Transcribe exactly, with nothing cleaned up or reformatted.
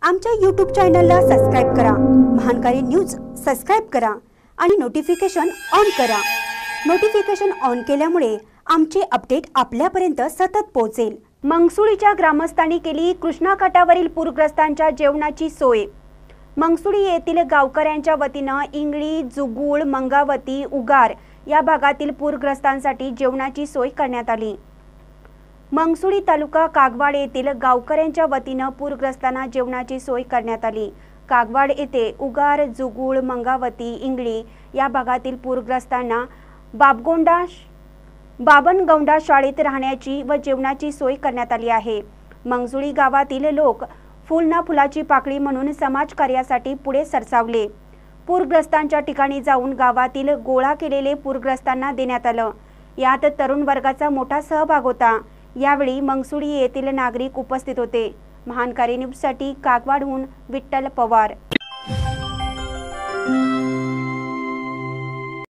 आमच्या यूट्यूब चॅनलला सबस्क्राइब करा, महानकारी न्यूज सबस्क्राइब करा आणि नोटिफिकेशन ऑन करा। नोटिफिकेशन ऑन केल्यामुळे आमचे अपडेट आपल्यापर्यंत सतत पोहोचेल। मंगसुळीच्या ग्रामस्थांनी केली कृष्णा काठावरील पूरग्रस्तांच्या जेवणाची सोय। मंगसुळी येथील गावकऱ्यांच्या वतीने इंगळी, जुगुळ, मंगावती, उगार या भागातील पूरग्रस्तांसाठी जेवणाची सोय करण्यात आली। मंगसुळी तालुका कागवाड येथील गावकऱ्यांच्या वतीने पूरग्रस्तांना जेवणाची सोय करण्यात आली। कागवाड येथे उगार, जुगुळ, मंगावती, इंगळी या भागातील पूरग्रस्तांना बाबगोंडा बाबनगौंडा शाळेत राहण्याची व जेवणाची सोय करण्यात आली आहे। मंगसुळी गावातील लोक फुल ना फुलाची पाकळी म्हणून समाजकार्यासाठी पुढे सरसावले। पूरग्रस्तांच्या ठिकाणी जाऊन गावातील गोळा केलेले पूरग्रस्तांना देण्यात आलं। यात तरुण वर्गाचा मोठा सहभाग होता। यावेळी मंगसुळी येथील नागरिक उपस्थित होते। महानकारी न्यूजसाठी कागवाडहून विठ्ठल पवार।